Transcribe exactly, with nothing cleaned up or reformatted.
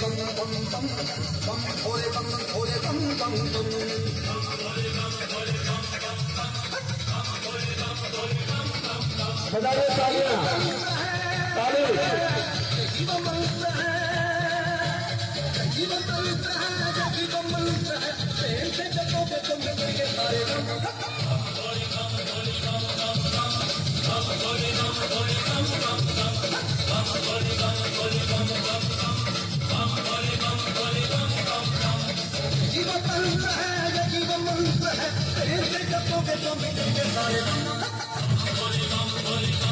बजाइए तालियां, ताली। जीवन मंत्र है, जीवन मंत्र है, जब तो के तो मिटेंगे सारे।